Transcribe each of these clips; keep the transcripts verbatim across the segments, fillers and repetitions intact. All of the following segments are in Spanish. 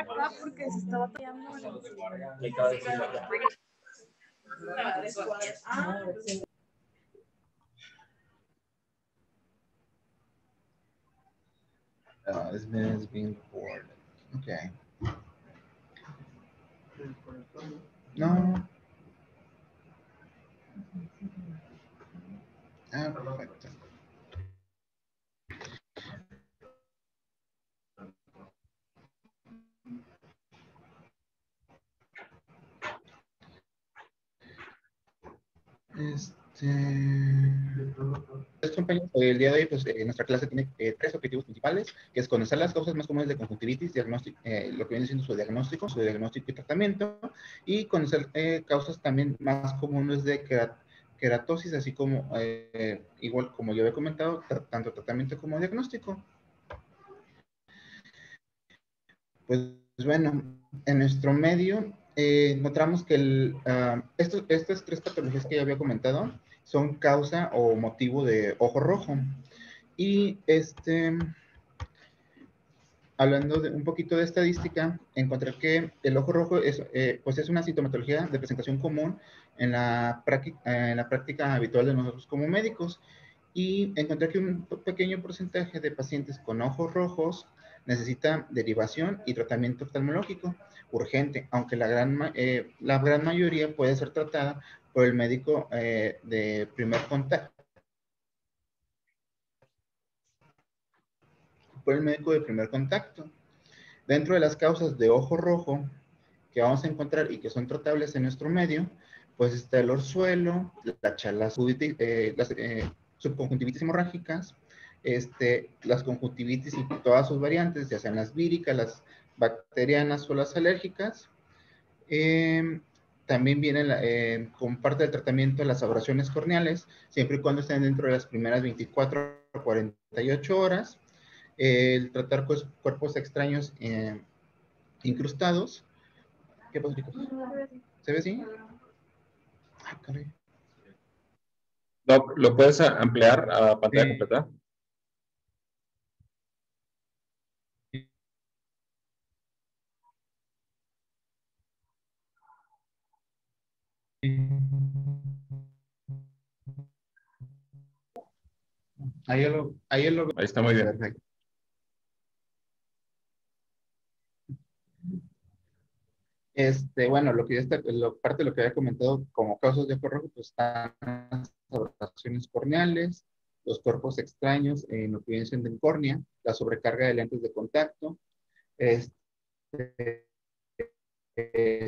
acá porque se estaba tallando. Uh, this minute is being recorded. Okay. No. Ah, perfecto. Este, compañeros, el día de hoy, pues, eh, nuestra clase tiene eh, tres objetivos principales, que es conocer las causas más comunes de conjuntivitis, diagnóstico, eh, lo que viene siendo su diagnóstico, su diagnóstico y tratamiento, y conocer eh, causas también más comunes de querat queratosis, así como, eh, igual como yo había comentado, tra tanto tratamiento como diagnóstico. Pues bueno, en nuestro medio eh, encontramos que el, uh, estos, estas tres patologías que ya había comentado son causa o motivo de ojo rojo. Y este, hablando de un poquito de estadística, encontré que el ojo rojo es, eh, pues es una sintomatología de presentación común en la, práctica, en la práctica habitual de nosotros como médicos. Y encontré que un pequeño porcentaje de pacientes con ojos rojos necesita derivación y tratamiento oftalmológico urgente, aunque la gran, eh, la gran mayoría puede ser tratada por el médico eh, de primer contacto. Por el médico de primer contacto. Dentro de las causas de ojo rojo que vamos a encontrar y que son tratables en nuestro medio, pues está el orzuelo, la chalazitis, eh, las eh, subconjuntivitis hemorrágicas, este, las conjuntivitis y todas sus variantes, ya sean las víricas, las bacterianas o las alérgicas. Eh, también vienen eh, como parte del tratamiento las abrasiones corneales, siempre y cuando estén dentro de las primeras veinticuatro a cuarenta y ocho horas. Eh, el tratar pues, cuerpos extraños eh, incrustados. ¿Qué pasa, chicos? ¿Se ve así? Ah, caray. ¿Lo, ¿Lo puedes ampliar a pantalla Sí. completa? Ahí, lo, ahí, lo... Ahí está muy bien. Perfecto. Este, bueno, lo que ya está, lo, parte de lo que había comentado como causas de ojo rojo, pues están las abrasiones corneales, los cuerpos extraños en lo que viene siendo en córnea, la sobrecarga de lentes de contacto, este, eh,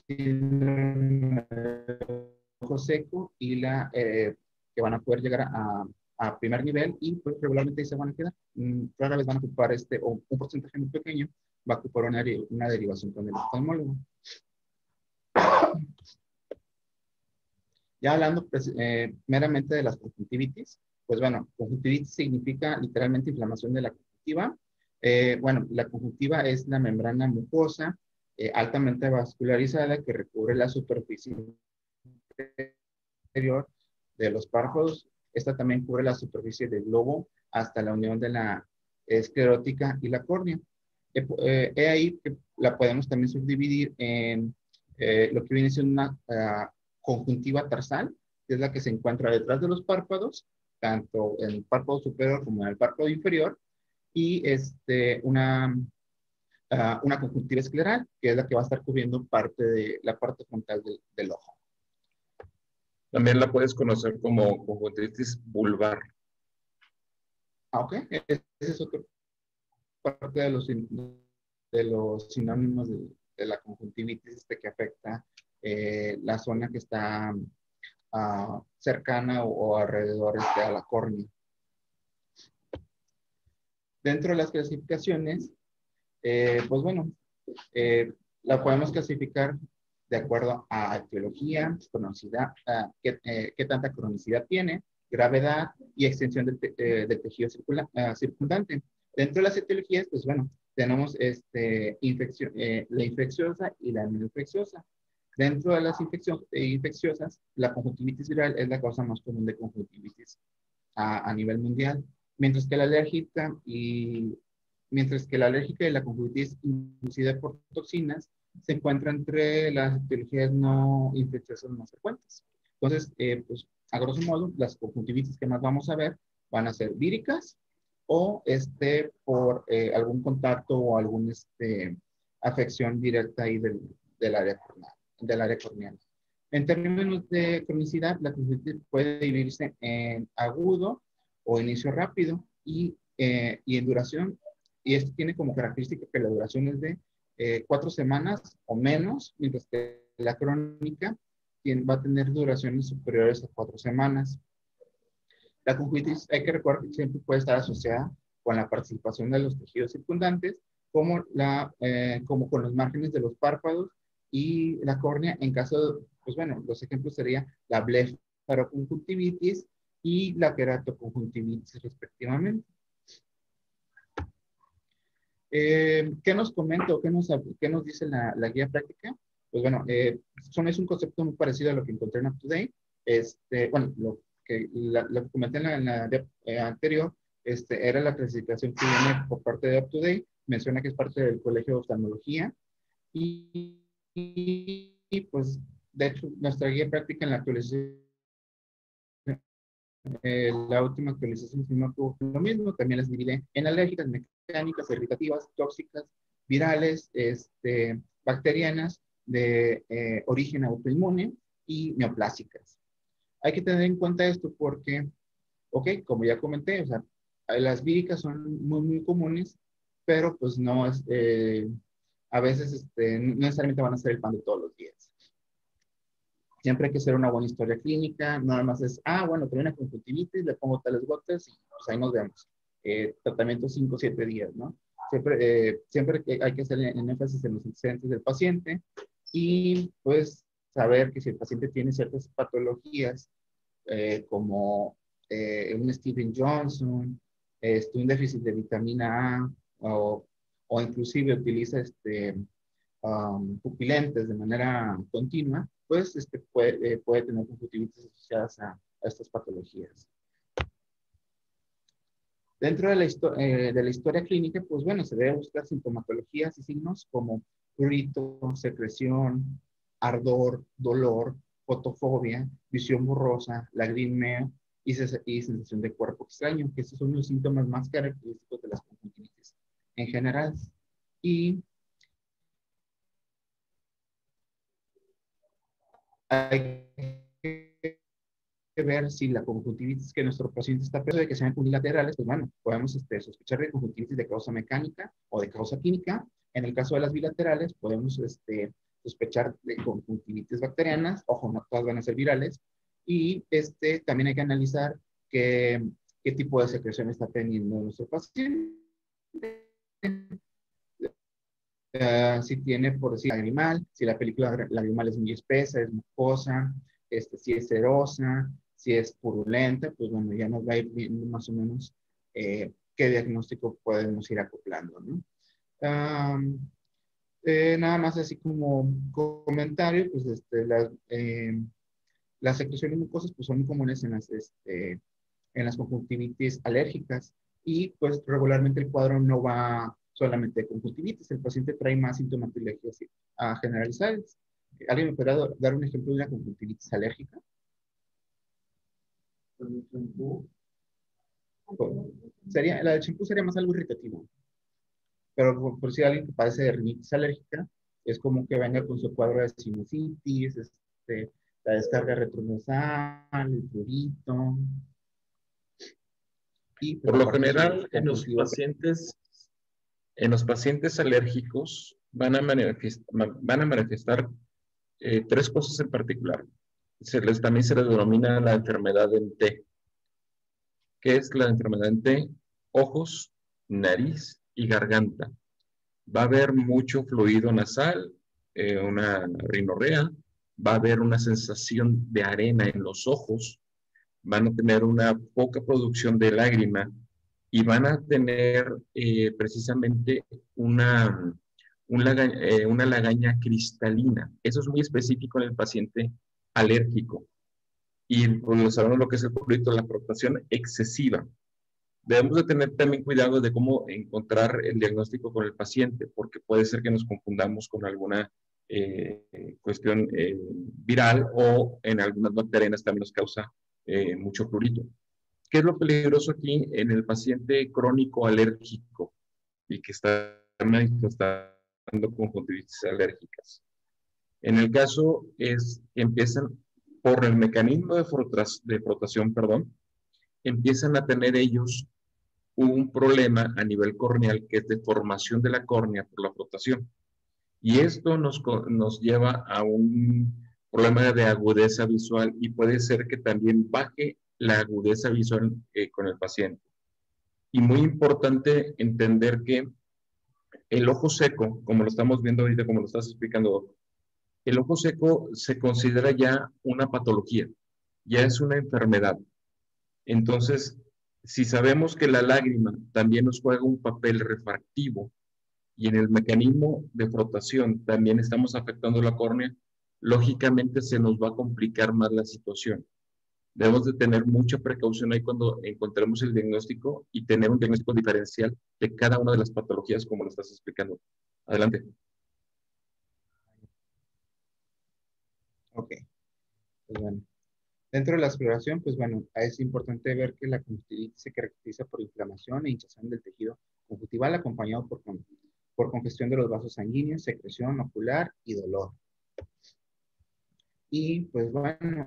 ojo seco y la eh, que van a poder llegar a, a primer nivel y pues regularmente ahí se van a quedar. Mm, rara vez van a ocupar este, o un porcentaje muy pequeño, va a ocupar una, una derivación con el oftalmólogo. Ya hablando pues, eh, meramente de las conjuntivitis, pues bueno, conjuntivitis significa literalmente inflamación de la conjuntiva. Eh, bueno, la conjuntiva es la membrana mucosa eh, altamente vascularizada que recubre la superficie interior de los párpados. Esta también cubre la superficie del globo hasta la unión de la esclerótica y la córnea. Eh, eh, ahí que la podemos también subdividir en eh, lo que viene siendo una uh, conjuntiva tarsal, que es la que se encuentra detrás de los párpados, tanto en el párpado superior como en el párpado inferior, y este, una, uh, una conjuntiva escleral, que es la que va a estar cubriendo parte de la parte frontal del, del ojo. También la puedes conocer como conjuntivitis vulvar. Ah, ok. Ese es otro parte de los, de los sinónimos de, de la conjuntivitis este, que afecta eh, la zona que está uh, cercana o, o alrededor este, a la córnea. Dentro de las clasificaciones, eh, pues bueno, eh, la podemos clasificar de acuerdo a etiología, cronicidad, uh, qué, eh, qué tanta cronicidad tiene, gravedad y extensión del, te, eh, del tejido circula, uh, circundante. Dentro de las etiologías, pues bueno, tenemos este, infección, eh, la infecciosa y la no infecciosa. Dentro de las infeccio eh, infecciosas, la conjuntivitis viral es la causa más común de conjuntivitis a, a nivel mundial, mientras que la alérgica y mientras que la alérgica y la conjuntivitis inducida por toxinas se encuentra entre las etiologías no infecciosas más frecuentes. Entonces, eh, pues, a grosso modo, las conjuntivitis que más vamos a ver van a ser víricas o este, por eh, algún contacto o alguna este, afección directa ahí del, del área corneal, del área corneal. En términos de cronicidad, la conjuntivitis puede dividirse en agudo o inicio rápido y, eh, y en duración. Y esto tiene como característica que la duración es de eh, cuatro semanas o menos, mientras que la crónica tiene, va a tener duraciones superiores a cuatro semanas. La conjuntivitis, hay que recordar que siempre puede estar asociada con la participación de los tejidos circundantes, como, la, eh, como con los márgenes de los párpados y la córnea. En caso de, pues bueno, los ejemplos serían la blefaroconjuntivitis y la queratoconjuntivitis respectivamente. Eh, ¿Qué nos comenta o qué nos, qué nos dice la, la guía práctica? Pues bueno, eh, son, es un concepto muy parecido a lo que encontré en UpToDate. Este, bueno, lo que, la, lo que comenté en la, en la eh, anterior este, era la clasificación que viene por parte de UpToDate. Menciona que es parte del Colegio de Oftalmología. Y, y, y pues, de hecho, nuestra guía práctica en la actualización Eh, la última actualización si no tuvo lo mismo, también las divide en alérgicas, mecánicas, irritativas, tóxicas, virales, este, bacterianas, de eh, origen autoinmune y neoplásicas. Hay que tener en cuenta esto porque, ok, como ya comenté, o sea, las víricas son muy, muy comunes, pero pues no es, eh, a veces este, no necesariamente van a ser el pan de todos los días. Siempre hay que hacer una buena historia clínica, nada más es, ah, bueno, tengo una conjuntivitis, le pongo tales gotas y pues ahí nos vemos. Eh, tratamiento cinco o siete días, ¿no? Siempre, eh, siempre hay que hacer en énfasis en los antecedentes del paciente y pues saber que si el paciente tiene ciertas patologías eh, como eh, un Steven Johnson, este, un déficit de vitamina A o, o inclusive utiliza este, um, pupilentes de manera continua, pues este, puede, eh, puede tener conjuntivitis asociadas a, a estas patologías. Dentro de la, eh, de la historia clínica, pues bueno, se debe buscar sintomatologías y signos como prurito, secreción, ardor, dolor, fotofobia, visión borrosa, lagrimeo y, y sensación de cuerpo extraño, que estos son los síntomas más característicos de las conjuntivitis en general. Y hay que ver si la conjuntivitis que nuestro paciente está preso de que sean unilaterales, pues bueno, podemos este, sospechar de conjuntivitis de causa mecánica o de causa química. En el caso de las bilaterales, podemos este, sospechar de conjuntivitis bacterianas, ojo, no todas van a ser virales, y este, también hay que analizar qué, qué tipo de secreción está teniendo nuestro paciente. Uh, si tiene, por decir, lagrimal, si la película lagrimal es muy espesa, es mucosa, este, si es serosa, si es purulenta, pues bueno, ya nos va a ir viendo más o menos eh, qué diagnóstico podemos ir acoplando, ¿no? Um, eh, nada más así como comentario, pues este, las, eh, las secreciones mucosas pues son muy comunes en las, este, en las conjuntivitis alérgicas y pues regularmente el cuadro no va solamente de conjuntivitis, el paciente trae más sintomatologías generalizadas. ¿Alguien me puede dar un ejemplo de una conjuntivitis alérgica? Sería, la del champú sería más algo irritativo, pero por, por si alguien que padece de rinitis alérgica, es como que venga con su cuadro de sinusitis, este, la descarga retronasal, el prurito. Y, pues, Por lo general, en los conjuntiva. pacientes, en los pacientes alérgicos van a manifestar, van a manifestar eh, tres cosas en particular. Se les, también se les denomina la enfermedad en T. ¿Qué es la enfermedad en T? Ojos, nariz y garganta. Va a haber mucho fluido nasal, eh, una rinorrea, va a haber una sensación de arena en los ojos, van a tener una poca producción de lágrima y van a tener eh, precisamente una, un laga, eh, una lagaña cristalina. Eso es muy específico en el paciente alérgico. Y pues, sabemos lo que es el prurito, la proctación excesiva. Debemos de tener también cuidado de cómo encontrar el diagnóstico con el paciente, porque puede ser que nos confundamos con alguna eh, cuestión eh, viral o en algunas bacterianas también nos causa eh, mucho prurito. ¿Qué es lo peligroso aquí en el paciente crónico alérgico y que está manifestando conjuntivitis alérgicas? En el caso es que empiezan por el mecanismo de, frotas, de frotación, perdón, empiezan a tener ellos un problema a nivel corneal que es deformación de la córnea por la frotación. Y esto nos, nos lleva a un problema de agudeza visual y puede ser que también baje la agudeza visual eh, con el paciente. Y muy importante entender que el ojo seco, como lo estamos viendo ahorita, como lo estás explicando, el ojo seco se considera ya una patología, ya es una enfermedad. Entonces, si sabemos que la lágrima también nos juega un papel refractivo y en el mecanismo de frotación también estamos afectando la córnea, lógicamente se nos va a complicar más la situación. Debemos de tener mucha precaución ahí cuando encontremos el diagnóstico y tener un diagnóstico diferencial de cada una de las patologías como lo estás explicando. Adelante. Ok, pues bueno. Dentro de la exploración, pues bueno, es importante ver que la conjuntivitis se caracteriza por inflamación e hinchazón del tejido conjuntival acompañado por, por congestión de los vasos sanguíneos, secreción ocular y dolor. Y pues bueno,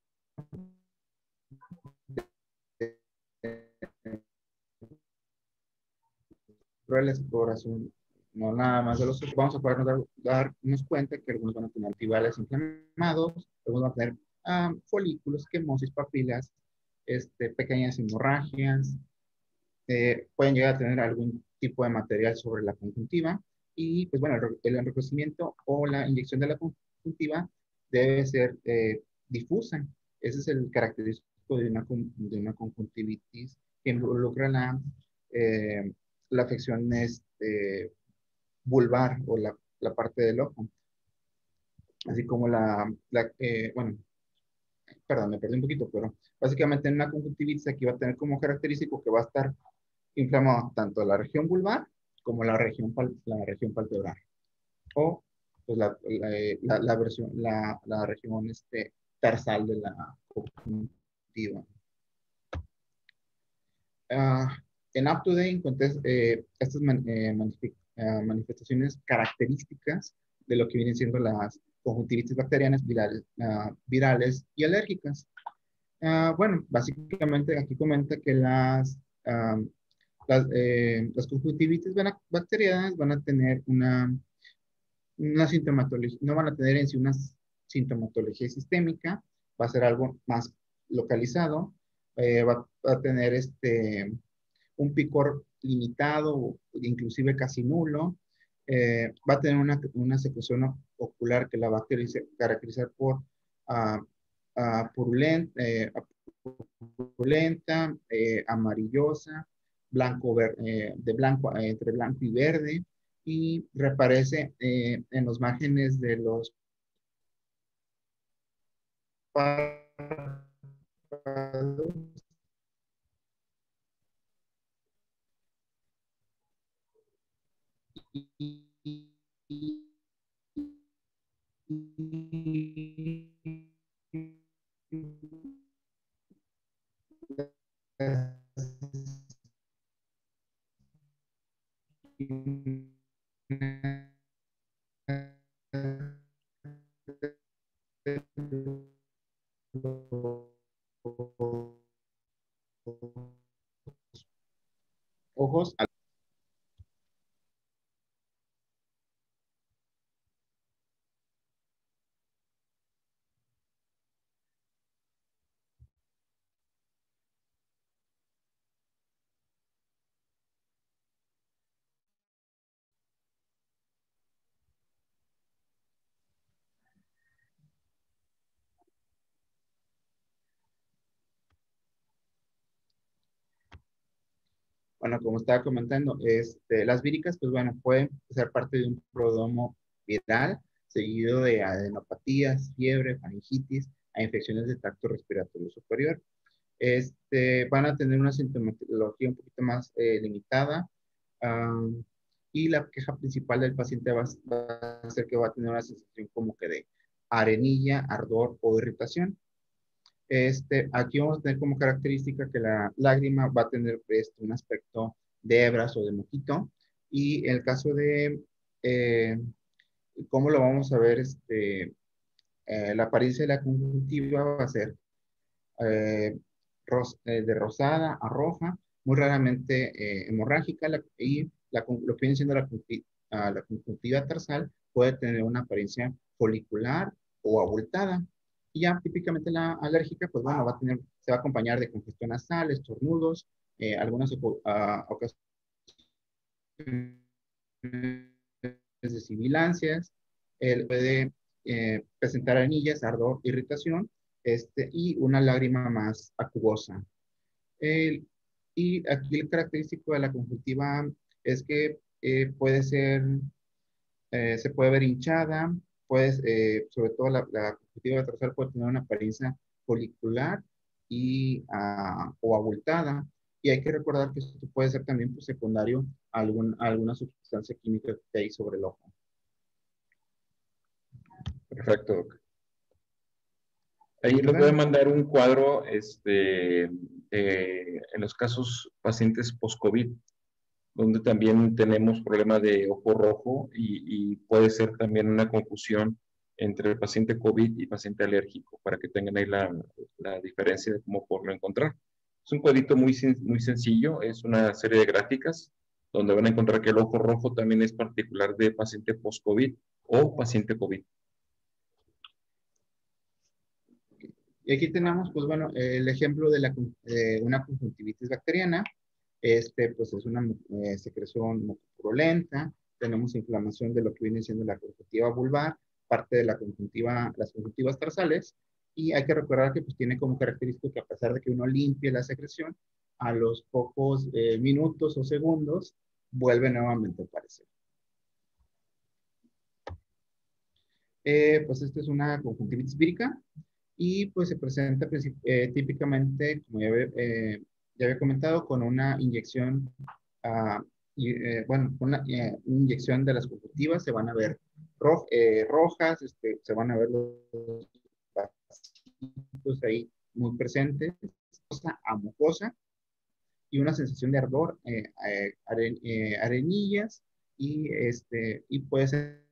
dentro de la exploración, no nada más de los ojos, vamos a poder dar, darnos cuenta que algunos van a tener antivales inflamados, algunos van a tener ah, folículos, quemosis, papilas, este, pequeñas hemorragias, eh, pueden llegar a tener algún tipo de material sobre la conjuntiva y pues bueno, el, el enrojecimiento o la inyección de la conjuntiva debe ser eh, difusa. Ese es el característico de una, de una conjuntivitis que involucra la, eh, la afección este, vulvar o la, la parte del ojo. Así como la, la eh, bueno, perdón, me perdí un poquito, pero básicamente en una conjuntivitis aquí va a tener como característico que va a estar inflamado tanto la región vulvar como la región, pal, la región palpebral. O pues, la, la, la, la, versión, la, la región este, tarsal de la conjuntiva. Uh, en UpToDate encontré eh, estas man, eh, uh, manifestaciones características de lo que vienen siendo las conjuntivitis bacterianas virales, uh, virales y alérgicas. Uh, bueno, básicamente aquí comenta que las, uh, las, eh, las conjuntivitis bacterianas van a tener una, una sintomatología, no van a tener en sí una sintomatología sistémica, va a ser algo más localizado, eh, va, va a tener este un picor limitado, inclusive casi nulo, eh, va a tener una, una secreción ocular que la va a caracterizar por uh, uh, purulenta, eh, purulenta eh, amarillosa, blanco, ver, eh, de blanco, eh, entre blanco y verde, y reaparece eh, en los márgenes de los párpados. Ojos. Bueno, como estaba comentando, este, las víricas, pues bueno, pueden ser parte de un prodromo viral, seguido de adenopatías, fiebre, faringitis, a infecciones del tracto respiratorio superior. Este, van a tener una sintomatología un poquito más eh, limitada. Um, y la queja principal del paciente va, va a ser que va a tener una sensación como que de arenilla, ardor o irritación. Este, aquí vamos a tener como característica que la lágrima va a tener este, un aspecto de hebras o de moquito. Y en el caso de eh, cómo lo vamos a ver, este, eh, la apariencia de la conjuntiva va a ser eh, ros, eh, de rosada a roja, muy raramente eh, hemorrágica, la, y la, lo que viene siendo la, uh, la conjuntiva tarsal puede tener una apariencia folicular o abultada. Y ya típicamente la alérgica, pues bueno, va a tener, se va a acompañar de congestión nasal, estornudos, eh, algunas uh, ocasiones de sibilancias, él puede eh, presentar anillas, ardor, irritación, este, y una lágrima más acuosa. El, y aquí el característico de la conjuntiva es que eh, puede ser, eh, se puede ver hinchada, pues, eh, sobre todo la, la conjuntiva tarsal puede tener una apariencia folicular y, uh, o abultada. Y hay que recordar que esto puede ser también pues, secundario a, algún, a alguna sustancia química que hay sobre el ojo. Perfecto, Doc. Ahí les voy a mandar un cuadro este, eh, en los casos pacientes post-COVID, donde también tenemos problema de ojo rojo y, y puede ser también una confusión entre el paciente COVID y paciente alérgico, para que tengan ahí la, la diferencia de cómo poderlo encontrar. Es un cuadrito muy, muy sencillo, es una serie de gráficas donde van a encontrar que el ojo rojo también es particular de paciente post-COVID o paciente COVID. Y aquí tenemos, pues bueno, el ejemplo de la, eh, una conjuntivitis bacteriana. Este, pues es una eh, secreción mucopurulenta. Tenemos inflamación de lo que viene siendo la conjuntiva vulvar, parte de la conjuntiva, las conjuntivas tarsales. Y hay que recordar que pues tiene como característica que a pesar de que uno limpie la secreción, a los pocos eh, minutos o segundos vuelve nuevamente a aparecer. Eh, pues esta es una conjuntivitis vírica y pues se presenta eh, típicamente, como ya, eh, ya había comentado, con una inyección, uh, y, eh, bueno, una eh, inyección de las conjuntivas, se van a ver roj, eh, rojas, este, se van a ver los vasitos ahí muy presentes, a mucosa, y una sensación de ardor, eh, eh, aren, eh, arenillas, y, este, y puede ser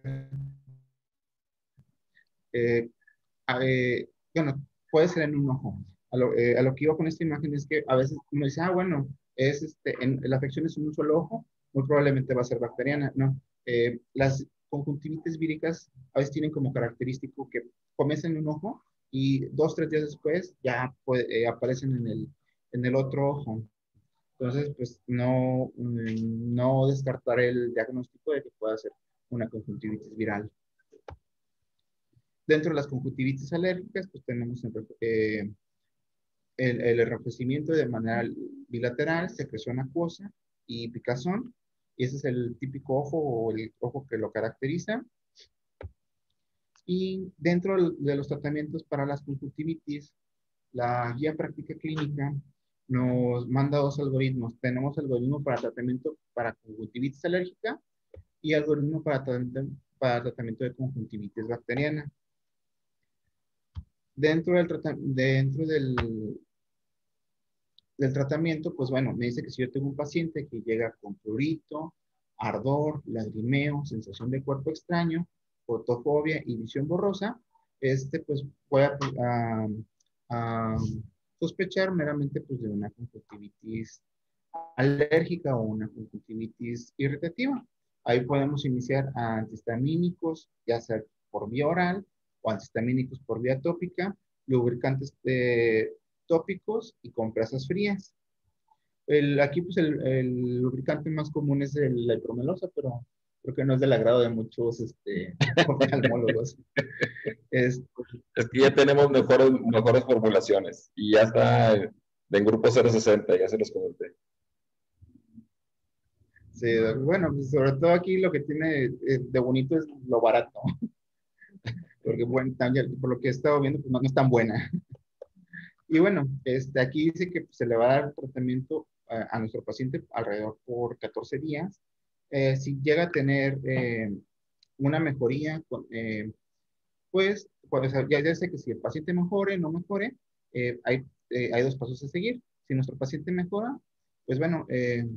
eh, eh, bueno, puede ser en un ojo. A lo, eh, a lo que iba con esta imagen es que a veces uno dice, ah, bueno, es este, en, la afección es en un solo ojo, muy probablemente va a ser bacteriana. No, eh, las conjuntivitis víricas a veces tienen como característico que comienzan en un ojo y dos, tres días después ya puede, eh, aparecen en el, en el otro ojo. Entonces, pues no, no descartar el diagnóstico de que pueda ser una conjuntivitis viral. Dentro de las conjuntivitis alérgicas, pues tenemos eh, el, el enrojecimiento de manera bilateral, secreción acuosa y picazón. Y ese es el típico ojo o el ojo que lo caracteriza. Y dentro de los tratamientos para las conjuntivitis, la guía práctica clínica nos manda dos algoritmos. Tenemos algoritmo para tratamiento para conjuntivitis alérgica y algoritmo para, para tratamiento de conjuntivitis bacteriana. Dentro del, dentro del, del tratamiento, pues bueno, me dice que si yo tengo un paciente que llega con prurito, ardor, lagrimeo, sensación de cuerpo extraño, fotofobia y visión borrosa, este pues voy a, a, a sospechar meramente pues de una conjuntivitis alérgica o una conjuntivitis irritativa. Ahí podemos iniciar antihistamínicos, ya sea por vía oral o antihistamínicos por vía tópica, lubricantes de, tópicos y compresas frías. El, aquí pues el, el lubricante más común es el, la hidromelosa, pero creo que no es del agrado de muchos este, oftalmólogos. Es, es que ya tenemos mejores, mejores formulaciones y ya está en grupo cero sesenta, ya se los comenté. Sí, bueno, pues sobre todo aquí lo que tiene de bonito es lo barato. Porque bueno, por lo que he estado viendo, pues no, no es tan buena. Y bueno, este, aquí dice que se le va a dar tratamiento a, a nuestro paciente alrededor por catorce días. Eh, si llega a tener eh, una mejoría, con, eh, pues, pues ya, ya sé que si el paciente mejore, no mejore, eh, hay, eh, hay dos pasos a seguir. Si nuestro paciente mejora, pues bueno, eh,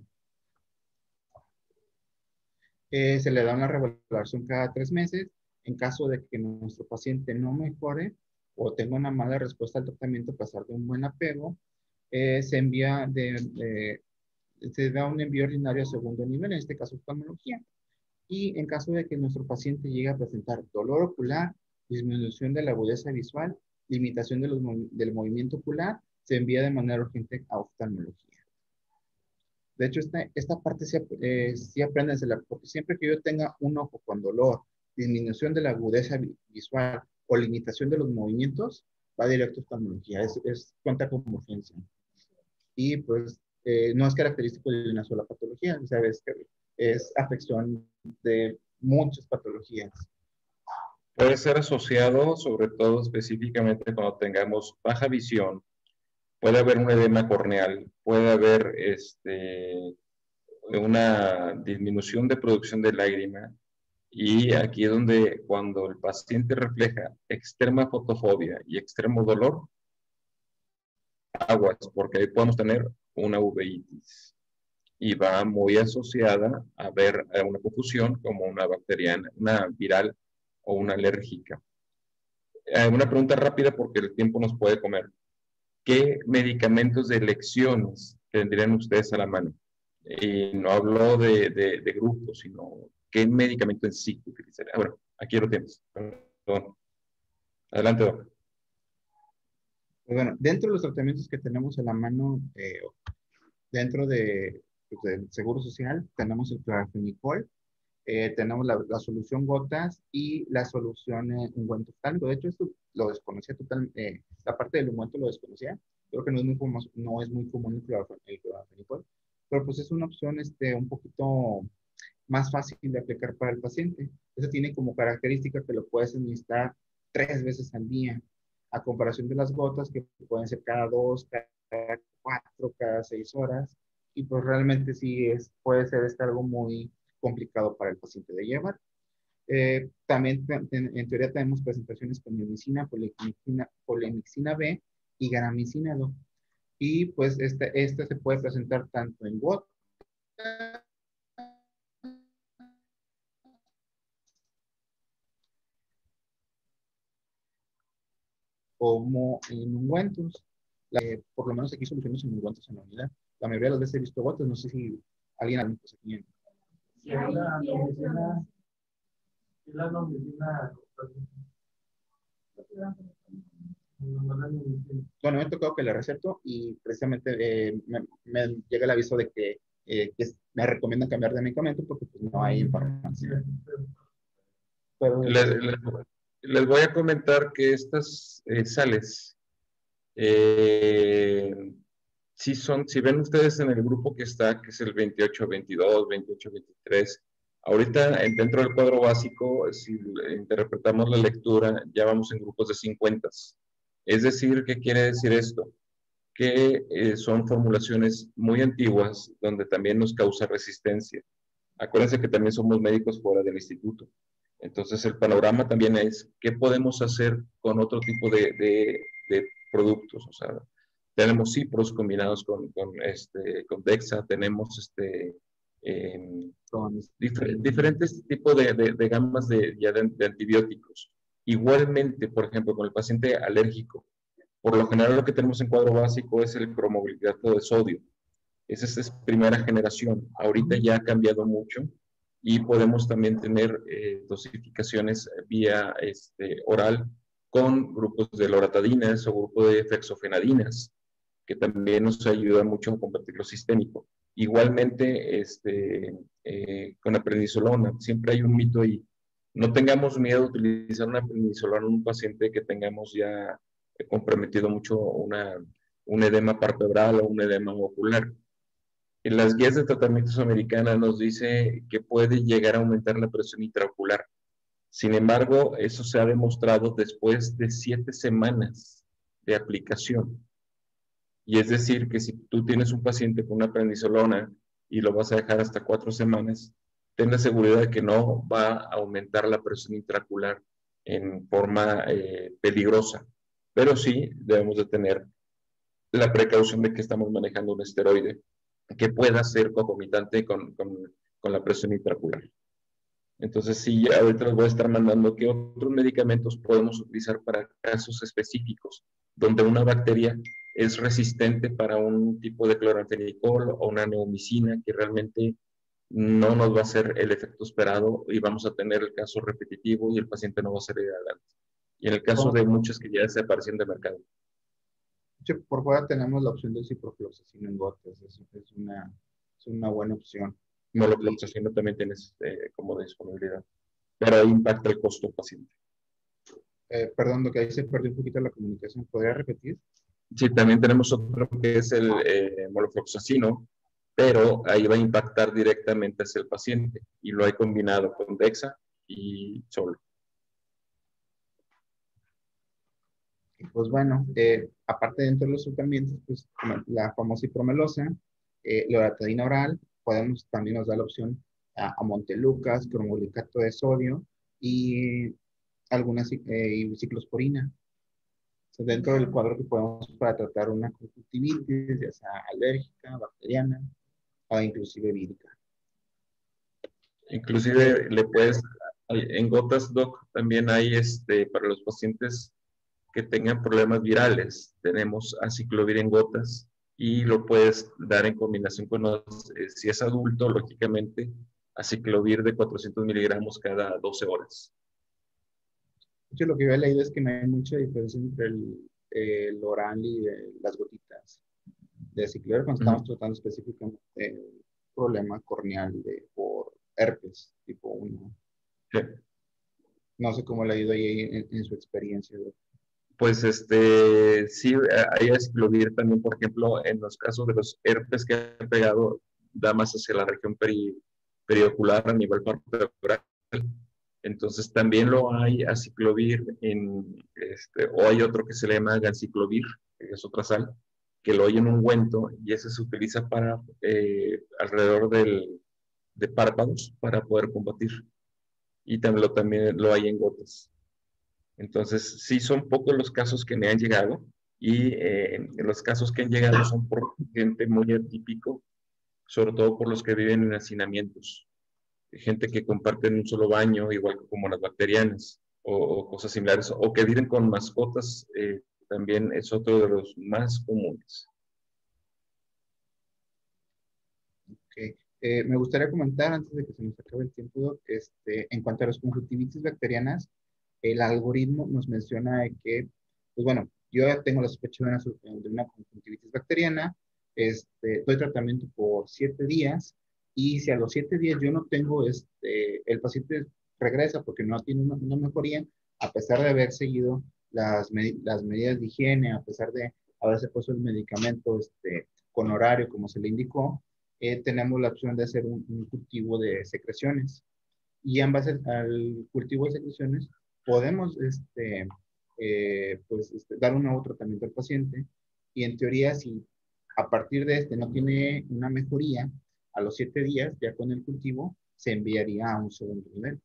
eh, se le da una revaloración cada tres meses. En caso de que nuestro paciente no mejore o tenga una mala respuesta al tratamiento a pesar de un buen apego, eh, se envía de, de, se da un envío ordinario a segundo nivel, en este caso oftalmología. Y en caso de que nuestro paciente llegue a presentar dolor ocular, disminución de la agudeza visual, limitación de los, del movimiento ocular, se envía de manera urgente a oftalmología. De hecho, esta, esta parte sí, eh, sí apréndensela, porque siempre que yo tenga un ojo con dolor, disminución de la agudeza visual o limitación de los movimientos, va directo a oftalmología, es, es cuenta como urgencia. Y pues eh, no es característico de una sola patología, ¿sabes? Es afección de muchas patologías. Puede ser asociado, sobre todo específicamente cuando tengamos baja visión, puede haber un edema corneal, puede haber este, una disminución de producción de lágrima, y aquí es donde cuando el paciente refleja extrema fotofobia y extremo dolor, aguas, porque ahí podemos tener una uveitis y va muy asociada a ver a una confusión como una bacteriana, una viral o una alérgica. Eh, una pregunta rápida porque el tiempo nos puede comer. ¿Qué medicamentos de elecciones tendrían ustedes a la mano? Y no hablo de, de, de grupos, sino qué medicamento en sí utilizarían. Ah, bueno, aquí lo tienes. Perdón. Adelante, doctor. Pues bueno, dentro de los tratamientos que tenemos a la mano, eh, dentro de, pues, del Seguro Social, tenemos el clorfenicol, eh, tenemos la, la, solución gotas y la solución eh, ungüento oftalmico. De hecho, esto lo desconocía totalmente, eh, la parte del ungüento lo desconocía. Creo que no es muy común, no es muy común el clorfenicol, pero pues es una opción este, un poquito más fácil de aplicar para el paciente. Eso tiene como característica que lo puedes administrar tres veces al día, a comparación de las gotas que pueden ser cada dos, cada cuatro, cada seis horas. Y pues realmente sí es, puede ser este algo muy complicado para el paciente de llevar. Eh, también en, en teoría tenemos presentaciones con neomicina, polimixina, polimixina B y garamicina D. Y pues este, este se puede presentar tanto en gotas como en ungüentos. Eh, por lo menos aquí soluciones en ungüentos en la unidad. La mayoría de las veces he visto gotas, no sé si alguien ha visto aquí en... Sí, la medicina, la medicina. Bueno, me ha tocado que la receto y precisamente eh, me, me llega el aviso de que, eh, que me recomiendan cambiar de medicamento porque pues, no hay en farmacia. Pero, les, les, les voy a comentar que estas eh, sales, eh, si, son, si ven ustedes en el grupo que está, que es el veintiocho veintidós, veintiocho veintitrés, ahorita dentro del cuadro básico, si interpretamos la lectura, ya vamos en grupos de cincuenta. Es decir, ¿qué quiere decir esto? Que eh, son formulaciones muy antiguas donde también nos causa resistencia. Acuérdense que también somos médicos fuera del instituto. Entonces el panorama también es qué podemos hacer con otro tipo de, de, de productos. O sea, tenemos cipros combinados con, con, este, con Dexa, tenemos este, eh, con difer diferentes tipos de, de, de gamas de, de, de antibióticos. Igualmente, por ejemplo, con el paciente alérgico, por lo general lo que tenemos en cuadro básico es el cromogliato de sodio. Esa es primera generación. Ahorita ya ha cambiado mucho y podemos también tener eh, dosificaciones vía este, oral con grupos de loratadinas o grupos de fexofenadinas, que también nos ayuda mucho a combatir lo sistémico. Igualmente, este, eh, con la prednisolona, siempre hay un mito ahí. No tengamos miedo de utilizar una prednisolona en un paciente que tengamos ya comprometido mucho una, un edema palpebral o un edema ocular. En las guías de tratamientos americanas nos dice que puede llegar a aumentar la presión intraocular. Sin embargo, eso se ha demostrado después de siete semanas de aplicación. Y es decir, que si tú tienes un paciente con una prednisolona y lo vas a dejar hasta cuatro semanas, ten la seguridad de que no va a aumentar la presión intraocular en forma eh, peligrosa. Pero sí debemos de tener la precaución de que estamos manejando un esteroide que pueda ser concomitante con, con, con la presión intraocular. Entonces, sí, ahorita les voy a estar mandando qué otros medicamentos podemos utilizar para casos específicos, donde una bacteria es resistente para un tipo de cloranfenicol o una neomicina que realmente no nos va a hacer el efecto esperado y vamos a tener el caso repetitivo y el paciente no va a salir adelante. Y en el caso de muchos que ya se aparecen de mercado. Por fuera tenemos la opción del ciprofloxacino en gotas, es, es, una, es una buena opción. Molofloxacino también tienes eh, como disponibilidad, pero ahí impacta el costo paciente. Eh, perdón, lo que ahí se perdió un poquito la comunicación, ¿podría repetir? Sí, también tenemos otro que es el eh, molofloxacino, pero ahí va a impactar directamente hacia el paciente y lo hay combinado con Dexa y Sol. Pues bueno, eh, aparte dentro de los tratamientos, pues la famosa hipromelosa, eh, loratadina oral, podemos también nos da la opción a, a Montelukast, cromolicato de sodio y algunas eh, ciclosporina. O sea, dentro del cuadro que podemos para tratar una conjuntivitis, ya sea alérgica, bacteriana o inclusive vírica. Inclusive le puedes, en gotas, Doc, también hay este, para los pacientes que tengan problemas virales, tenemos aciclovir en gotas y lo puedes dar en combinación con los, eh, si es adulto, lógicamente, aciclovir de cuatrocientos miligramos cada doce horas. De hecho, lo que yo he leído es que no hay mucha diferencia entre el, eh, el oral y eh, las gotitas de aciclovir cuando estamos uh-huh. tratando específicamente eh, un problema corneal de, por herpes tipo uno. Sí. No sé cómo le ha ido ahí en, en su experiencia. ¿Verdad? Pues este, sí, hay aciclovir también, por ejemplo, en los casos de los herpes que han pegado, da más hacia la región peri, periocular a nivel palpebral. Entonces también lo hay aciclovir en, este, o hay otro que se le llama ganciclovir, que es otra sal, que lo hay en un ungüento y ese se utiliza para eh, alrededor del, de párpados para poder combatir. Y también lo, también lo hay en gotas. Entonces, sí son pocos los casos que me han llegado y eh, los casos que han llegado son por gente muy atípico, sobre todo por los que viven en hacinamientos. Gente que comparten un solo baño, igual que como las bacterianas o, o cosas similares, o que viven con mascotas, eh, también es otro de los más comunes. Okay. Eh, me gustaría comentar, antes de que se nos acabe el tiempo, este, en cuanto a las conjuntivitis bacterianas, el algoritmo nos menciona que, pues bueno, yo ya tengo la sospecha de una, de una conjuntivitis bacteriana, este, doy tratamiento por siete días, y si a los siete días yo no tengo, este, el paciente regresa porque no tiene una, una mejoría, a pesar de haber seguido las, med las medidas de higiene, a pesar de haberse puesto el medicamento este, con horario como se le indicó, eh, tenemos la opción de hacer un, un cultivo de secreciones. Y en base al cultivo de secreciones, podemos este, eh, pues, este, dar un nuevo tratamiento al paciente. Y en teoría, si a partir de este no tiene una mejoría, a los siete días, ya con el cultivo, se enviaría a un segundo nivel.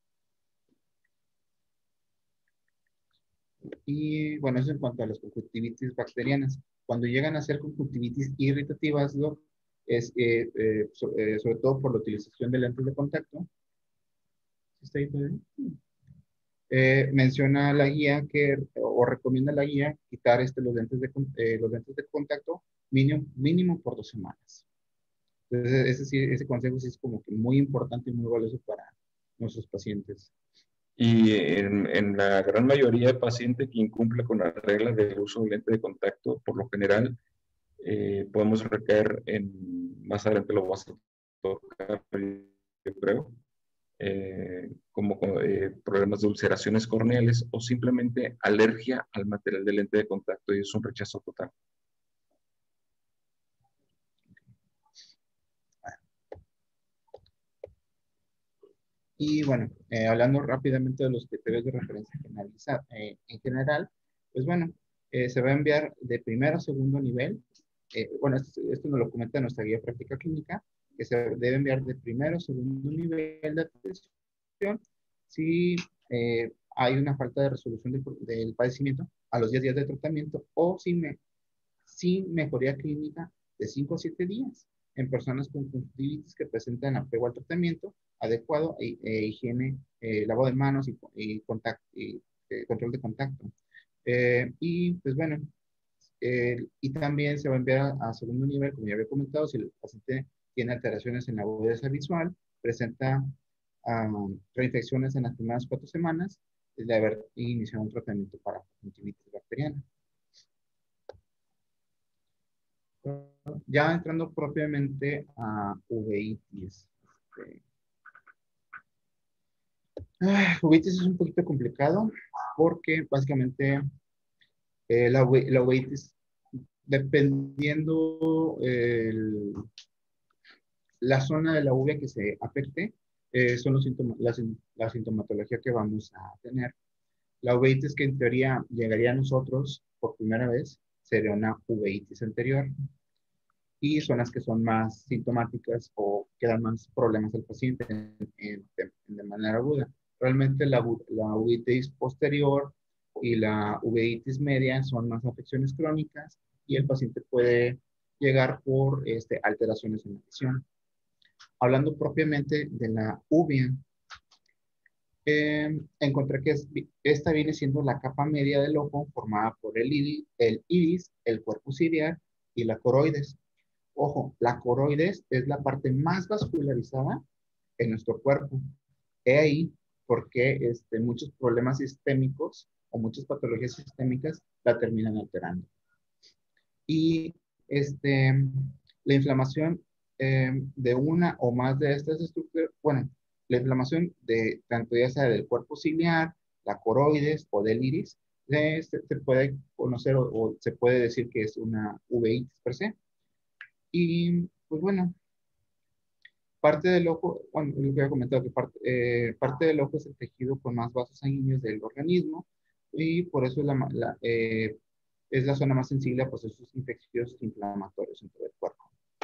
Y bueno, eso en cuanto a las conjuntivitis bacterianas. Cuando llegan a ser conjuntivitis irritativas, ¿no? es eh, eh, so, eh, sobre todo por la utilización de lentes de contacto. ¿Está ahí todavía? Eh, menciona la guía que, o recomienda la guía quitar este, los, lentes de, eh, los lentes de contacto mínimo, mínimo por dos semanas. Entonces, ese, sí, ese consejo sí es como que muy importante y muy valioso para nuestros pacientes. Y en, en la gran mayoría de pacientes que incumple con las reglas del uso de lente de contacto, por lo general, eh, podemos recaer en, más adelante lo vas a tocar, yo creo, eh, como eh, problemas de ulceraciones corneales o simplemente alergia al material de lente de contacto y es un rechazo total. Y bueno, eh, hablando rápidamente de los criterios de referencia generalizada, eh, en general, pues bueno, eh, se va a enviar de primero a segundo nivel eh, bueno, esto, esto nos lo comenta nuestra guía práctica clínica, que se debe enviar de primero o segundo nivel de atención si eh, hay una falta de resolución del, del padecimiento a los diez días de tratamiento o sin, me, sin mejoría clínica de cinco a siete días en personas con conjuntivitis que presentan apego al tratamiento adecuado e, e higiene, eh, lavado de manos y, y, contacto, y eh, control de contacto. Eh, y pues bueno, eh, y también se va a enviar a, a segundo nivel, como ya había comentado, si el paciente tiene alteraciones en la agudeza visual, presenta um, reinfecciones en las primeras cuatro semanas de haber iniciado un tratamiento para conjuntivitis bacteriana. Ya entrando propiamente a uveitis. Este, ah, uveitis es un poquito complicado porque básicamente eh, la, la uveitis, dependiendo el, la zona de la uvea que se afecte, eh, son los síntomas, la, la sintomatología que vamos a tener. La uveitis que en teoría llegaría a nosotros por primera vez sería una uveitis anterior. Y son las que son más sintomáticas o que dan más problemas al paciente en, en, de, de manera aguda. Realmente la, la uveitis posterior y la uveitis media son más afecciones crónicas y el paciente puede llegar por este, alteraciones en la visión. Hablando propiamente de la uvea, eh, encontré que es, esta viene siendo la capa media del ojo formada por el iris, el, iris, el cuerpo ciliar y la coroides. Ojo, la coroides es la parte más vascularizada en nuestro cuerpo. He ahí porque este, muchos problemas sistémicos o muchas patologías sistémicas la terminan alterando. Y este, la inflamación eh, de una o más de estas estructuras, bueno, la inflamación de tanto ya sea del cuerpo ciliar, la coroides o del iris, eh, se, se puede conocer o, o se puede decir que es una uveitis per se. Y pues bueno, parte del ojo, bueno, lo que había comentado, que parte, eh, parte del ojo es el tejido con más vasos sanguíneos del organismo y por eso es la, la, eh, es la zona más sensible a procesos infecciosos e inflamatorios en todo el cuerpo.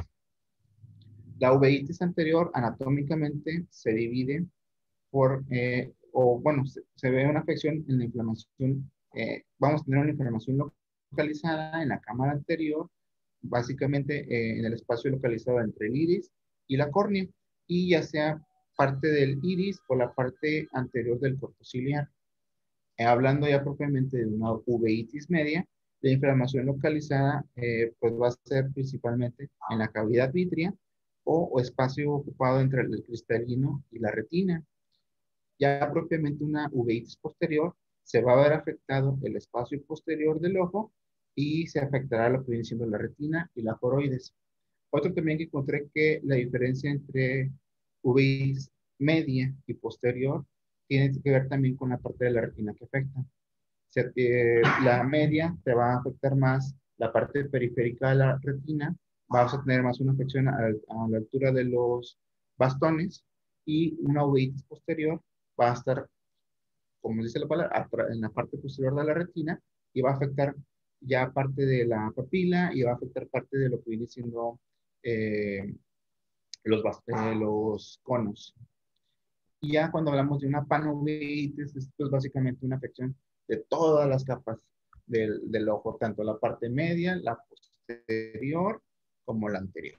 La uveitis anterior anatómicamente se divide por, eh, o bueno, se, se ve una afección en la inflamación, eh, vamos a tener una inflamación localizada en la cámara anterior, básicamente eh, en el espacio localizado entre el iris y la córnea, y ya sea parte del iris o la parte anterior del cuerpo ciliar. Eh, hablando ya propiamente de una uveitis media, la inflamación localizada eh, pues va a ser principalmente en la cavidad vítrea o, o espacio ocupado entre el cristalino y la retina. Ya propiamente una uveitis posterior se va a ver afectado el espacio posterior del ojo y se afectará lo que viene siendo la retina y la coroides. Otro también que encontré que la diferencia entre uveitis media y posterior tiene que ver también con la parte de la retina que afecta. Se, eh, la media te va a afectar más la parte periférica de la retina, vas a tener más una afección a, a la altura de los bastones y una uveitis posterior va a estar, como dice la palabra, en la parte posterior de la retina y va a afectar ya parte de la papila y va a afectar parte de lo que viene siendo eh, los, eh, los conos. Y ya cuando hablamos de una panoveitis, esto es básicamente una afección de todas las capas del, del ojo, tanto la parte media, la posterior, como la anterior.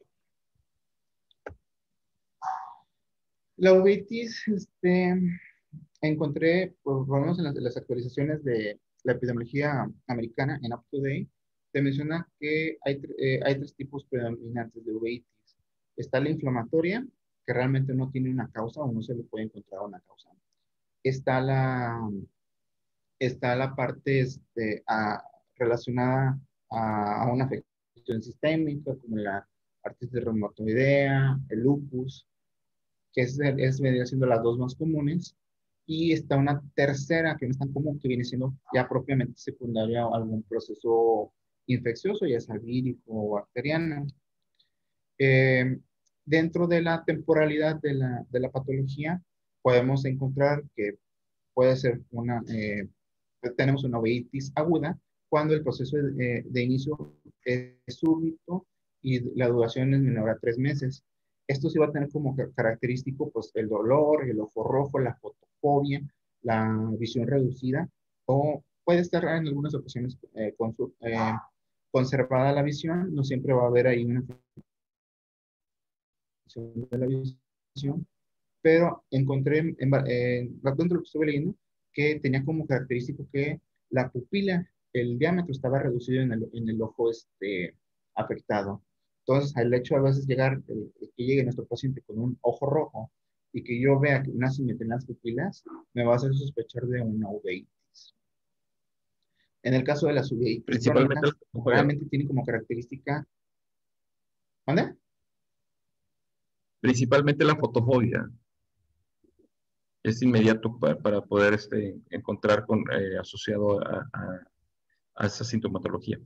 La uveitis, este, encontré, por lo menos en las, en las actualizaciones de la epidemiología americana en UpToDate, te menciona que hay, eh, hay tres tipos predominantes de uveitis. Está la inflamatoria, que realmente no tiene una causa o no se le puede encontrar una causa. Está la, está la parte este, a, relacionada a, a una afección sistémica, como la artritis reumatoidea, el lupus, que es, es vendría siendo las dos más comunes, y está una tercera que no es tan común, que viene siendo ya propiamente secundaria a algún proceso infeccioso, ya sea vírico o bacteriano. Eh, dentro de la temporalidad de la, de la patología, podemos encontrar que puede ser una, eh, tenemos una uveitis aguda cuando el proceso de, de inicio es súbito y la duración es menor a tres meses. Esto sí va a tener como característico pues el dolor, el ojo rojo, la fotofobia, la visión reducida, o puede estar en algunas ocasiones eh, con su, eh, conservada la visión, no siempre va a haber ahí una afectación de la visión, pero encontré, en, en, en, dentro de lo que estuve leyendo, que tenía como característico que la pupila, el diámetro estaba reducido en el, en el ojo este, afectado. Entonces, el hecho de a veces llegar, eh, que llegue nuestro paciente con un ojo rojo y que yo vea que una simetría en las pupilas, me va a hacer sospechar de una uveitis. En el caso de las uveitis Principalmente, crónicas, realmente tiene como característica... ¿Dónde? Principalmente la fotofobia. Es inmediato para, para poder este, encontrar con, eh, asociado a, a, a esa sintomatología.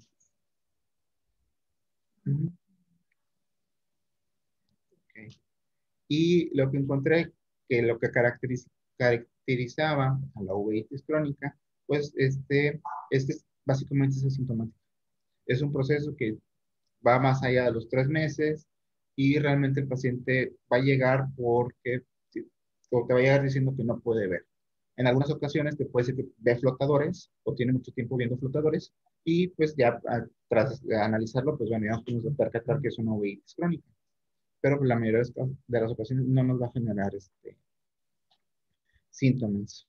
Uh-huh. Okay. Y lo que encontré, que lo que caracteriz caracterizaba a la uveitis crónica, pues este, este es básicamente es asintomático. Es un proceso que va más allá de los tres meses y realmente el paciente va a llegar porque, o te va a llegar diciendo que no puede ver. En algunas ocasiones te puede decir que ve flotadores o tiene mucho tiempo viendo flotadores y pues ya a, tras analizarlo, pues bueno, ya nos podemos percatar que es una uveitis crónica. Pero la mayoría de las ocasiones no nos va a generar este, síntomas.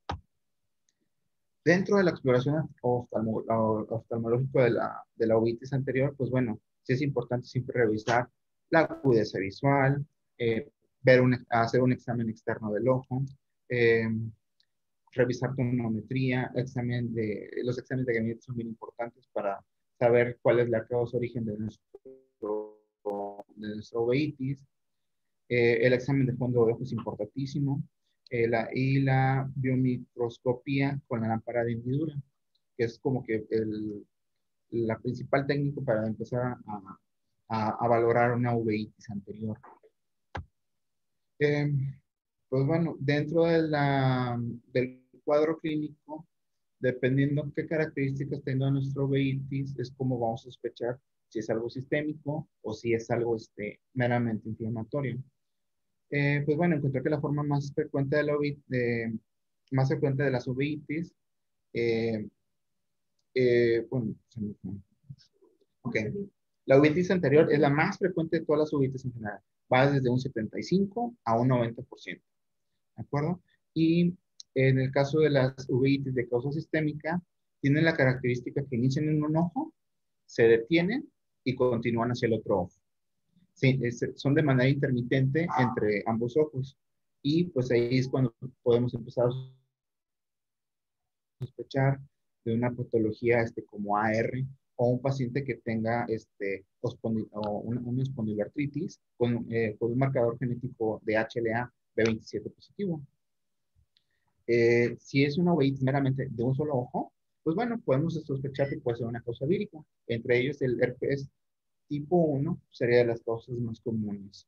Dentro de la exploración oftalmo, oftalmológica de la, de la uveitis anterior, pues bueno, sí es importante siempre revisar la agudeza visual, eh, ver un, hacer un examen externo del ojo, eh, revisar tonometría, examen de, los exámenes de gabinete son bien importantes para saber cuál es la causa origen de nuestro, de nuestra uveitis. Eh, el examen de fondo de ojo es importantísimo. Eh, la, y la biomicroscopía con la lámpara de hendidura, que es como que el, la principal técnica para empezar a, a, a valorar una uveitis anterior. Eh, pues bueno, dentro de la, del cuadro clínico, dependiendo qué características tenga nuestro uveitis, es como vamos a sospechar si es algo sistémico o si es algo este, meramente inflamatorio. Eh, pues bueno, encontré que la forma más frecuente de la uveitis, de, más frecuente de las uveitis, eh, eh, bueno, ok, la uveitis anterior es la más frecuente de todas las uveitis en general, va desde un setenta y cinco a un noventa por ciento, ¿de acuerdo? Y en el caso de las uveitis de causa sistémica, tienen la característica que inician en un ojo, se detienen y continúan hacia el otro ojo. Sí, es, son de manera intermitente entre ambos ojos. Y pues ahí es cuando podemos empezar a sospechar de una patología este, como A R o un paciente que tenga este, ospondi, o una, una espondiloartritis con, eh, con un marcador genético de H L A B veintisiete positivo. Eh, si es una uveitis meramente de un solo ojo, pues bueno, podemos sospechar que puede ser una causa vírica. Entre ellos el herpes tipo uno sería de las causas más comunes.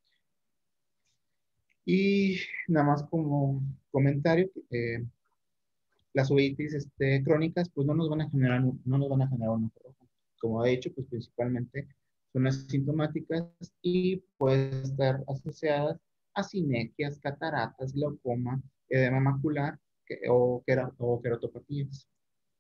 Y nada más como comentario, eh, las uveitis este, crónicas pues no nos van a generar, no nos van a generar un ojo rojo. Como he dicho, pues principalmente son asintomáticas y pueden estar asociadas a sinequias, cataratas, glaucoma, edema macular que, o, quera, o queratopatías.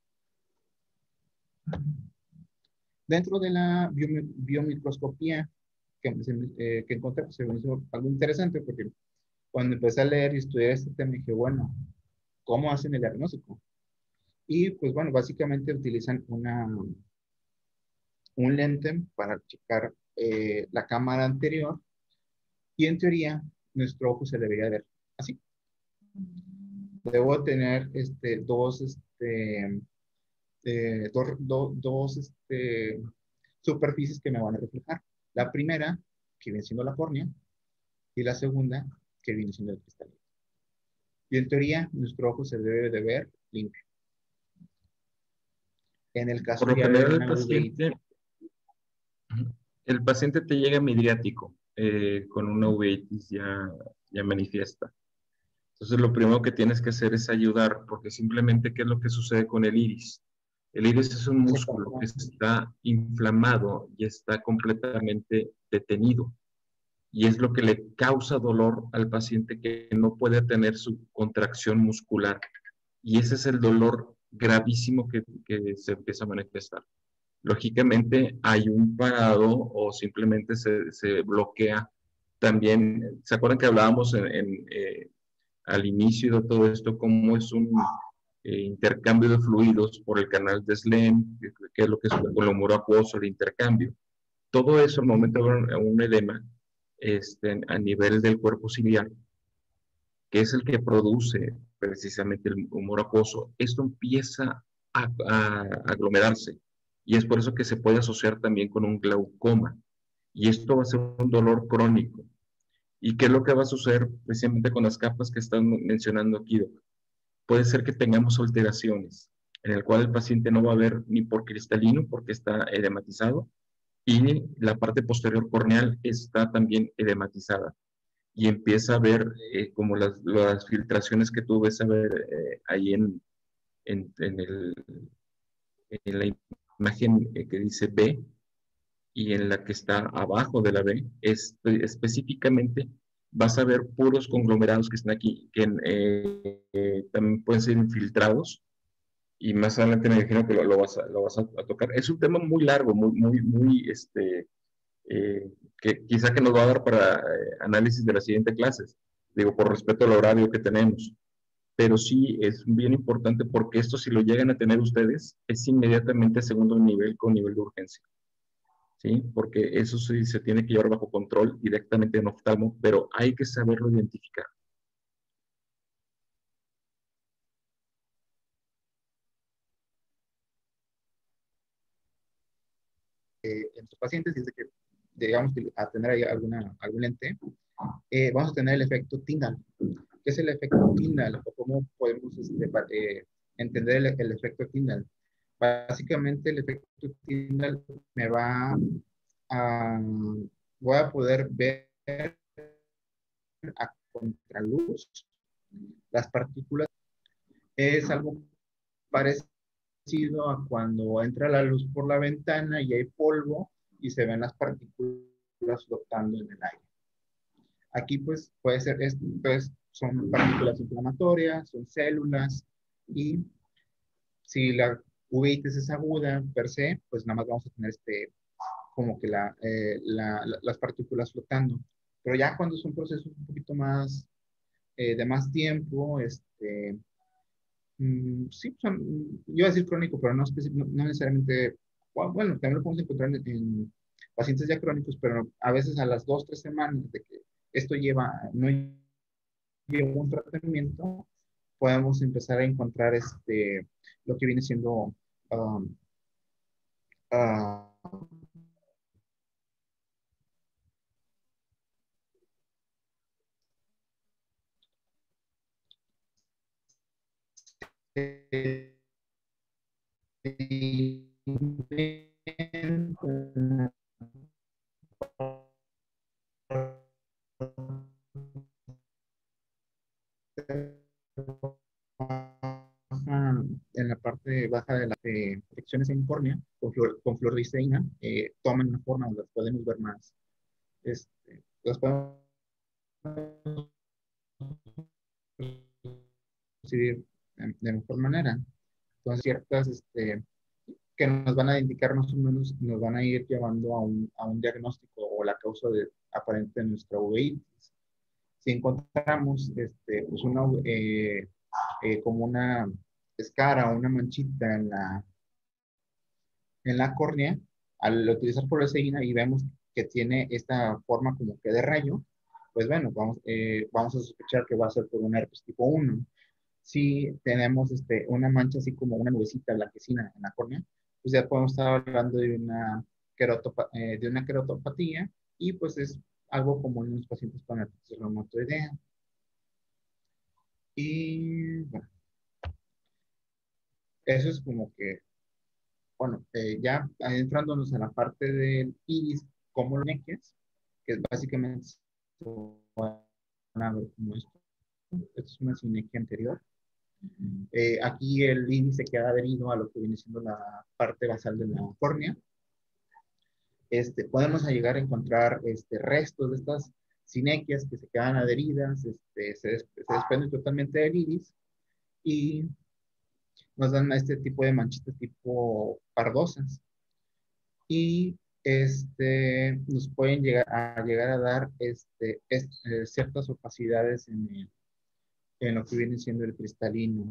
Dentro de la biomicroscopía que, eh, que encontré, pues se me hizo algo interesante porque cuando empecé a leer y estudiar este tema dije, bueno, ¿cómo hacen el diagnóstico? Y pues bueno, básicamente utilizan una, un lente para checar eh, la cámara anterior y en teoría nuestro ojo se debería ver así. Debo tener este, dos, este, eh, do, do, dos este, superficies que me van a reflejar. La primera, que viene siendo la córnea, y la segunda, que viene siendo el cristalino. Y en teoría, nuestro ojo se debe de ver limpio. En el caso Por lo ya de general, el una uveitis, paciente, el paciente te llega midriático, eh, con una uveitis ya, ya manifiesta. Entonces, lo primero que tienes que hacer es ayudar, porque simplemente, ¿qué es lo que sucede con el iris? El iris es un músculo que está inflamado y está completamente detenido. Y es lo que le causa dolor al paciente, que no puede tener su contracción muscular. Y ese es el dolor gravísimo que, que se empieza a manifestar. Lógicamente hay un parado o simplemente se, se bloquea. También, ¿se acuerdan que hablábamos en, en, eh, al inicio de todo esto, cómo es un eh, intercambio de fluidos por el canal de Slem, que, que es lo que es el humor acuoso, el intercambio? Todo eso, al momento de un edema este, a nivel del cuerpo ciliar, que es el que produce precisamente el humor acuoso, esto empieza a, a aglomerarse. Y es por eso que se puede asociar también con un glaucoma. Y esto va a ser un dolor crónico. ¿Y qué es lo que va a suceder precisamente con las capas que están mencionando aquí, Doc? Puede ser que tengamos alteraciones en el cual el paciente no va a ver ni por cristalino porque está edematizado, y la parte posterior corneal está también edematizada, y empieza a ver eh, como las, las filtraciones que tú ves a ver eh, ahí en, en, en, el, en la imagen eh, que dice B, y en la que está abajo de la B, es, específicamente vas a ver puros conglomerados que están aquí, que eh, eh, también pueden ser infiltrados, y más adelante me imagino que lo, lo vas, a, lo vas a, a, tocar. Es un tema muy largo, muy, muy, muy, este, eh, que quizá que nos va a dar para eh, análisis de las siguientes clases, digo, por respeto al horario que tenemos. Pero sí es bien importante, porque esto, si lo llegan a tener ustedes, es inmediatamente segundo nivel con nivel de urgencia. ¿Sí? Porque eso sí se tiene que llevar bajo control directamente en oftalmo, pero hay que saberlo identificar. Eh, en sus pacientes, dice que, digamos, a tener ahí alguna, algún lente, eh, vamos a tener el efecto Tyndall. ¿Qué es el efecto Tyndall? ¿O cómo podemos este, eh, entender el, el efecto Tyndall? Básicamente, el efecto Tyndall me va a, voy a poder ver a contraluz las partículas. Es algo parecido a cuando entra la luz por la ventana y hay polvo y se ven las partículas flotando en el aire. Aquí pues puede ser, esto, pues, son partículas inflamatorias, son células, y si la uveitis es aguda per se, pues nada más vamos a tener este, como que la, eh, la, la, las partículas flotando. Pero ya cuando son procesos un poquito más, eh, de más tiempo, este, mmm, sí, son, yo iba a decir crónico, pero no, no, no necesariamente, bueno, también lo podemos encontrar en, en pacientes ya crónicos, pero a veces a las dos, tres semanas de que esto lleva, no lleva un tratamiento, podemos empezar a encontrar este, lo que viene siendo um, uh, en la parte baja de las eh, infecciones en córnea con, flor, con fluoresceína, eh, toman una forma donde las podemos ver más, este, las podemos percibir de, de mejor manera. Entonces, ciertas este, que nos van a indicar más o menos, nos van a ir llevando a un, a un diagnóstico o la causa de, aparente de nuestra uveitis. Si encontramos este, pues una, eh, eh, como una escara o una manchita en la, en la córnea, al utilizar fluoresceína y vemos que tiene esta forma como que de rayo, pues bueno, vamos, eh, vamos a sospechar que va a ser por un herpes tipo uno. Si tenemos este, una mancha así como una nubecita blanquecina en la córnea, pues ya podemos estar hablando de una, querotopa, eh, de una querotopatía, y pues es algo común en los pacientes con artritis reumatoidea. Y bueno, eso es como que, bueno, eh, ya adentrándonos en la parte del iris, como lo neques, que es básicamente, van a ver como esto. Esto es una sinequia anterior. Eh, aquí el iris se queda adherido a lo que viene siendo la parte basal de la córnea. Este, podemos llegar a encontrar este, restos de estas sinequias que se quedan adheridas, este, se, des se desprenden totalmente del iris y nos dan este tipo de manchitas tipo pardosas. Y este, nos pueden llegar a, llegar a dar este, este, eh, ciertas opacidades en, el, en lo que viene siendo el cristalino.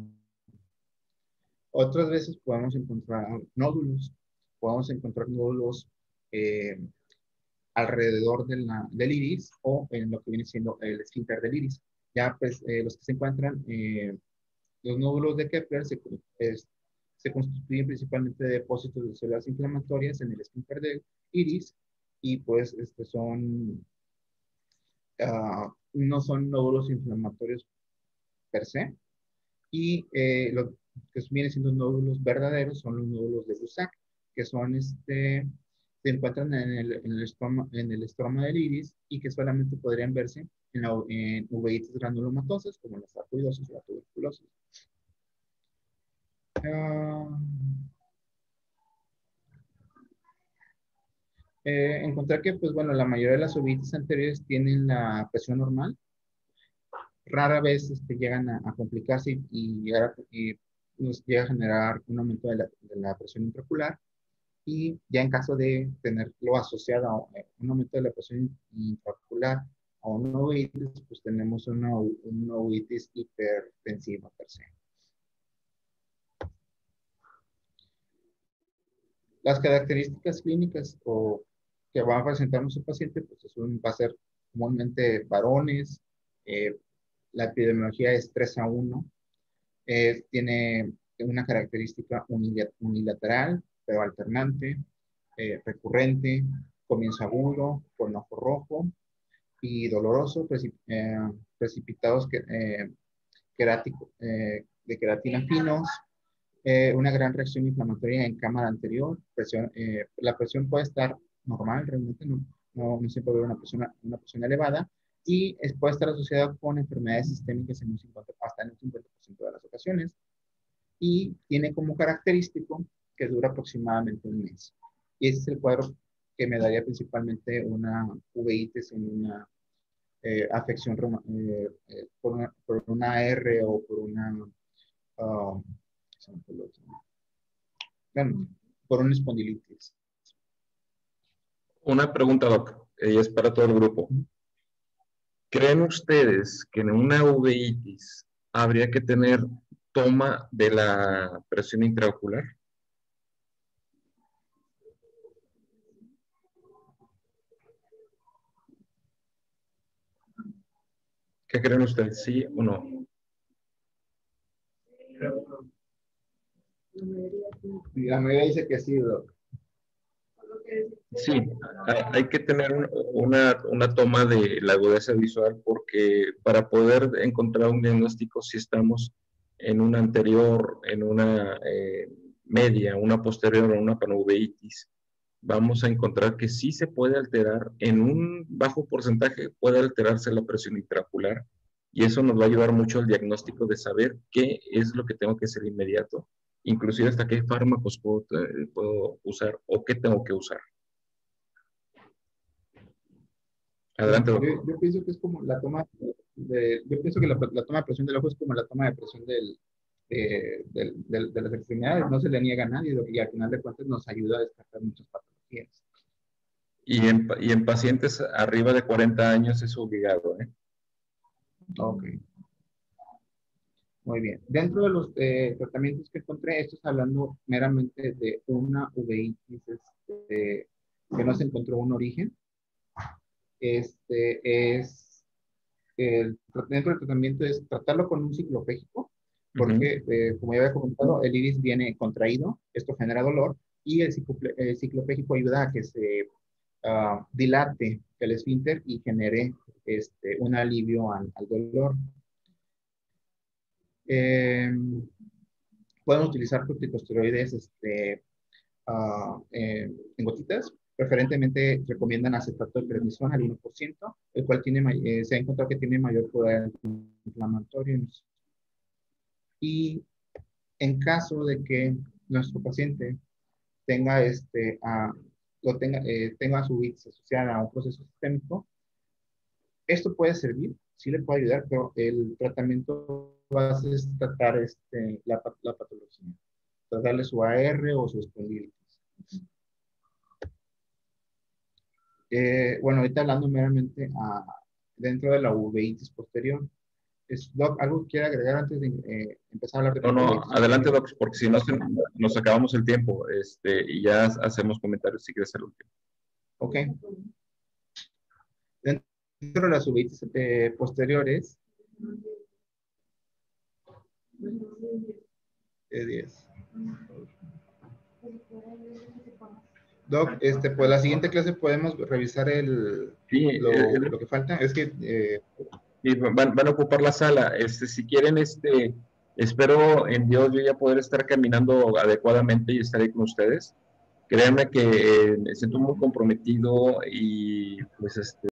Otras veces podemos encontrar nódulos, podemos encontrar nódulos eh, alrededor de la, del iris o en lo que viene siendo el esfínter del iris. Ya pues eh, los que se encuentran, eh, los nódulos de Kepler se, es, se constituyen principalmente de depósitos de células inflamatorias en el esfínter del iris y pues este son, uh, no son nódulos inflamatorios per se y eh, lo que vienen siendo nódulos verdaderos son los nódulos de Bussac, que son este, se encuentran en el, en el, estroma, en el estroma del iris y que solamente podrían verse en, la, en uveitis granulomatosas como la sarcoidosis o la tuberculosis. Uh, eh, encontrar que, pues bueno, la mayoría de las uveitis anteriores tienen la presión normal. Rara vez este, llegan a, a complicarse y, y, llegar a, y nos llega a generar un aumento de la, de la presión intraocular. Y ya en caso de tenerlo asociado a un aumento de la presión intraocular a una uveitis, pues tenemos una, una uveitis hipertensiva per se. Las características clínicas o que va a presentar nuestro paciente, pues es un, va a ser comúnmente varones, eh, la epidemiología es tres a uno, eh, tiene una característica unilateral, pero alternante, eh, recurrente, comienzo agudo, con ojo rojo y doloroso, precip eh, precipitados que, eh, querático, eh, de queratina finos, eh, una gran reacción inflamatoria en cámara anterior, presión, eh, la presión puede estar normal, realmente no, no, no siempre va a haber una presión, una presión elevada, y es, puede estar asociada con enfermedades sistémicas en un cincuenta, hasta en un cincuenta por ciento de las ocasiones, y tiene como característico que dura aproximadamente un mes. Y ese es el cuadro que me daría principalmente una uveitis en una eh, afección eh, eh, por, una, por una R o por una... Uh, bueno, por una espondilitis. Una pregunta, Doc, y es para todo el grupo. ¿Creen ustedes que en una uveitis habría que tener toma de la presión intraocular? ¿Qué creen ustedes? ¿Sí o no? La mayoría dice que sí, Doc. Sí, hay que tener una, una toma de la agudeza visual porque para poder encontrar un diagnóstico si estamos en una anterior, en una eh, media, una posterior o una panuveitis, vamos a encontrar que sí se puede alterar, en un bajo porcentaje puede alterarse la presión intraocular y eso nos va a ayudar mucho al diagnóstico de saber qué es lo que tengo que hacer inmediato, inclusive hasta qué fármacos puedo, eh, puedo usar o qué tengo que usar. Adelante, yo, doctor. yo pienso que es como la toma de, yo pienso que la, la toma de presión del ojo es como la toma de presión del, de, de, de, de las extremidades, no se le niega a nadie y al final de cuentas nos ayuda a descartar muchas patologías. Y en, y en pacientes arriba de cuarenta años es obligado, ¿eh? Ok. Muy bien. Dentro de los eh, tratamientos que encontré, esto está hablando meramente de una uveitis este, que no se encontró un origen. Este es, el, dentro del tratamiento es tratarlo con un ciclopégico, porque, uh-huh. eh, como ya había comentado, el iris viene contraído, esto genera dolor, y el, ciclope, el ciclopégico ayuda a que se uh, dilate el esfínter y genere este, un alivio al, al dolor. Eh, podemos utilizar corticosteroides este, uh, eh, en gotitas. Preferentemente recomiendan acetato de prednisona al uno por ciento, el cual tiene, eh, se ha encontrado que tiene mayor poder antiinflamatorio. Y en caso de que nuestro paciente tenga, este, a, lo tenga, eh, tenga su I T S asociada a un proceso sistémico, esto puede servir, sí le puede ayudar, pero el tratamiento va a ser tratar este, la, la patología, tratarle su A R o su espondilitis. Eh, bueno, ahorita hablando meramente a, dentro de la uveitis posterior. Es, Doc, ¿algo que quiera agregar antes de eh, empezar a hablar de No, no, uveitis adelante, posterior? Doc, porque si no se- nos acabamos el tiempo, este, y ya hacemos comentarios si quieres el último. Ok. Dentro de las uveitis eh, posteriores, eh, diez. Doc, este, pues la siguiente clase podemos revisar el, Sí, lo, eh, lo que falta. Es que eh, y van, van a ocupar la sala. Este, si quieren, este, espero en Dios yo ya poder estar caminando adecuadamente y estar ahí con ustedes. Créanme que eh, me siento muy comprometido y pues este